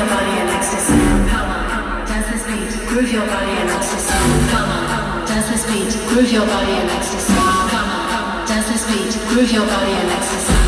your body in ecstasy. Come on, dance this beat, groove your body in ecstasy. Come on, dance this beat, groove your body in ecstasy. Come on, dance this beat, groove your body in ecstasy.